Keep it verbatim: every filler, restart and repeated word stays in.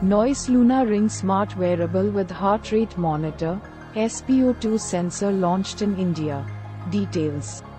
Noise Lunar Ring Smart Wearable with Heart Rate Monitor, S P O two sensor launched in India. Details.